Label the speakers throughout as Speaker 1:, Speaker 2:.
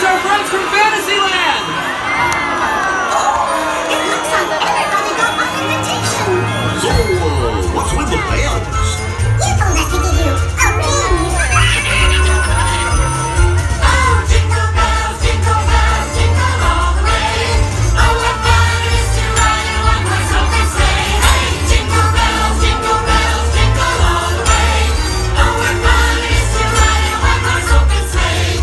Speaker 1: It's our friends from Fantasyland!
Speaker 2: Oh, it looks like everybody got my invitation.
Speaker 3: So, what's with the bells?
Speaker 2: You told us to give you a ring.
Speaker 4: Oh, jingle bells, jingle all the way. Oh, what fun it is to ride in a one-horse open sleigh. Hey, jingle bells, jingle all the way. Oh, what fun it is to ride in a one-horse open sleigh.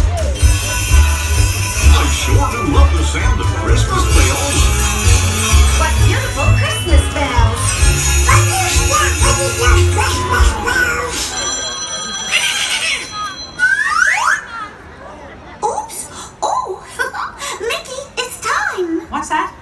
Speaker 3: I sure do love the sound of Christmas bells.
Speaker 2: What beautiful Christmas bells. What is that? What is those Christmas bells? Oops. Oh, Mickey, it's time.
Speaker 5: What's that?